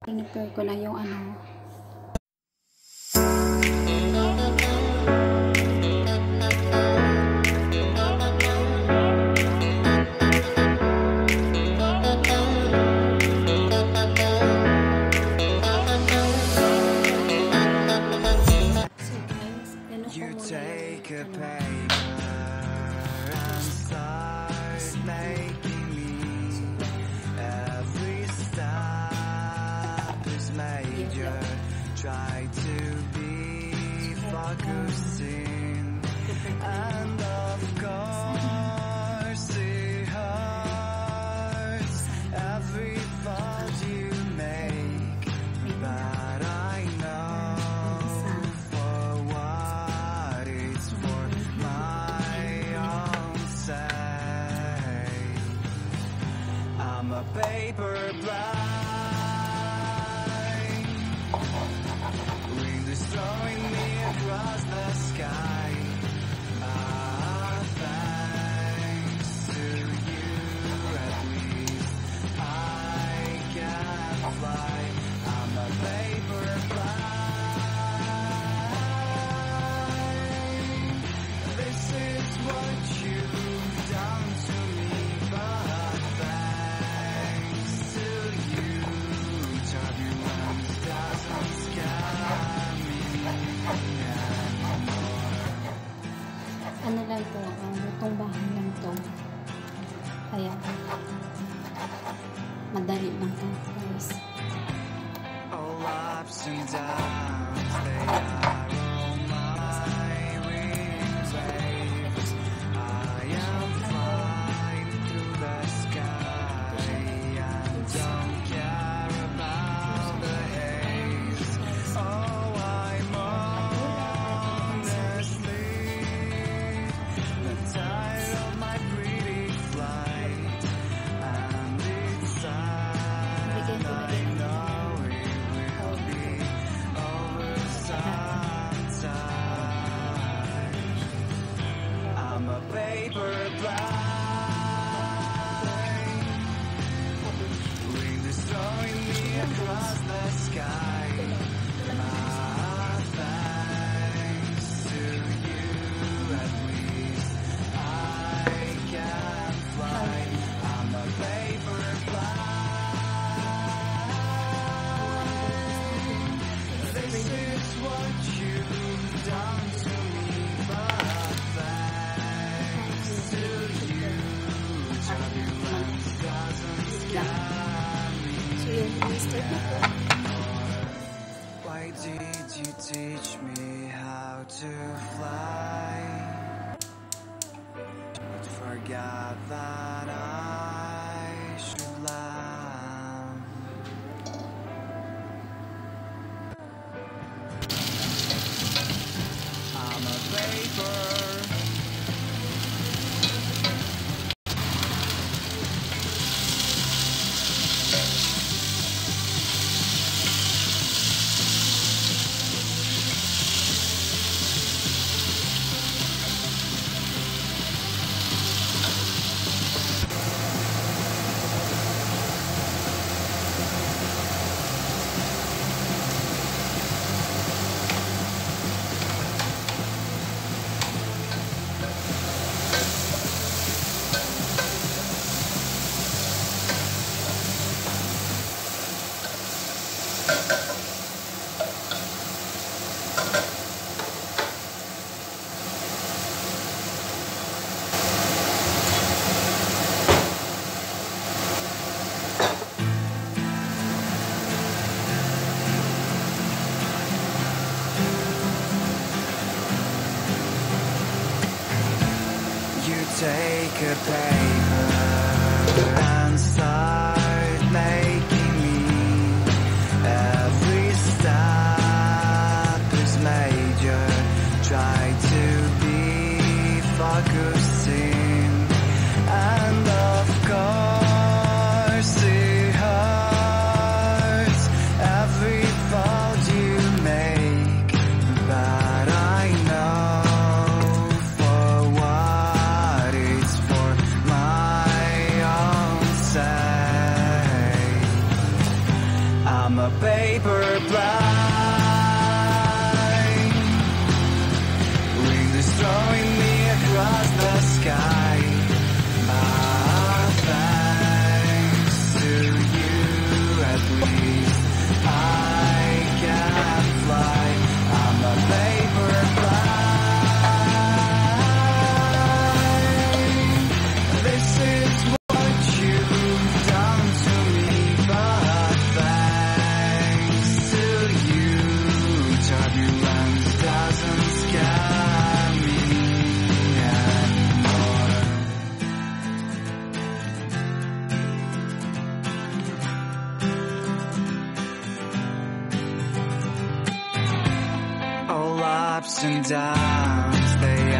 Prepare ko na yung ano. So guys, ano ko muna yung try to be focusing, and of course it hurts every fault you make, but I know for what it's for my own sake. I'm a paper blind, throwing me across the sky. Thanks to you, at least I can fly. I'm a paper plane. This is what you've done to me, but thanks to you, turbulence doesn't scare me. ano lang to, lutong bahay lang to. Kaya madali lang to guys. All ups and downs, they are all my wings. I am flying through the sky and don't care about the haze. Oh, I'm honestly tired of my pretty flight, and it's sad. I know it will be over sometime. I'm a paper plane, wind is throwing me across the sky. Thanks to you, at least I can fly. I'm a paper plane. This is what you've done to me, but thanks to you, turbulence doesn't scare me. So yung mistake na po. Why did you teach me how to fly? But forgot that I should land. I'm a paper. You take a paper and start making me. Every step is major. Try to be focusing, and of course it hurts every fault you make, but I know for what it's for my paper blind. Wind is throwing me across the sky. Thanks to you, at least I can fly. I'm a paper blind. This is what you've done to me, but thanks to you, turbulence doesn't scare me anymore. All ups and downs, they